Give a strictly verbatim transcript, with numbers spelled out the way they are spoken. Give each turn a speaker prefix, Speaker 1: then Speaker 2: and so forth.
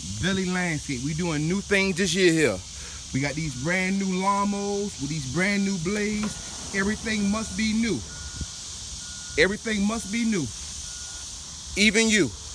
Speaker 1: Velilandscape. We doing new things this year here. We got these brand new lawnmowers with these brand new blades. Everything must be new. Everything must be new. Even you.